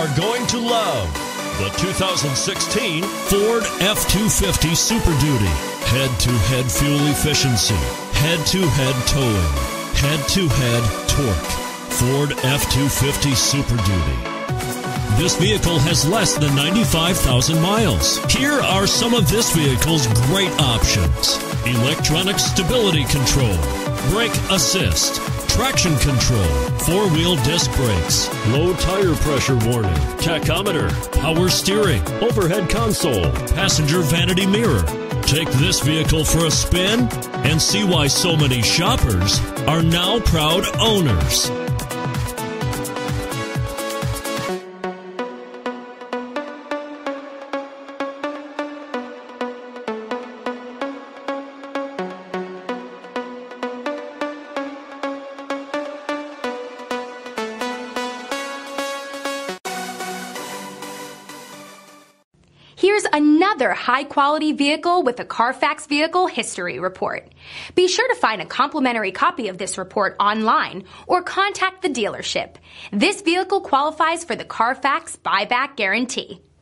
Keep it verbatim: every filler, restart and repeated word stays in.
are going to love the two thousand sixteen Ford F two fifty Super Duty. Head-to-head fuel efficiency, head-to-head towing, head-to-head torque. Ford F two fifty Super Duty. This vehicle has less than ninety-five thousand miles. Here are some of this vehicle's great options: electronic stability control, brake assist, traction control, four-wheel disc brakes, low tire pressure warning, tachometer, power steering, overhead console, passenger vanity mirror. Take this vehicle for a spin and see why so many shoppers are now proud owners. Here's another high-quality vehicle with a Carfax Vehicle History Report. Be sure to find a complimentary copy of this report online or contact the dealership. This vehicle qualifies for the Carfax Buyback Guarantee.